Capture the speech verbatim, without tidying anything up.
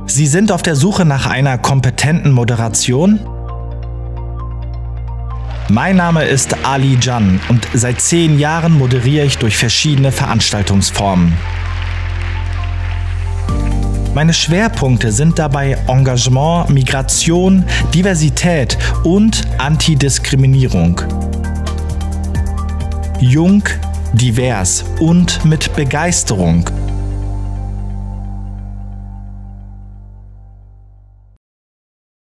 Sie sind auf der Suche nach einer kompetenten Moderation? Mein Name ist Ali Can und seit zehn Jahren moderiere ich durch verschiedene Veranstaltungsformen. Meine Schwerpunkte sind dabei Engagement, Migration, Diversität und Antidiskriminierung. Jung, divers und mit Begeisterung.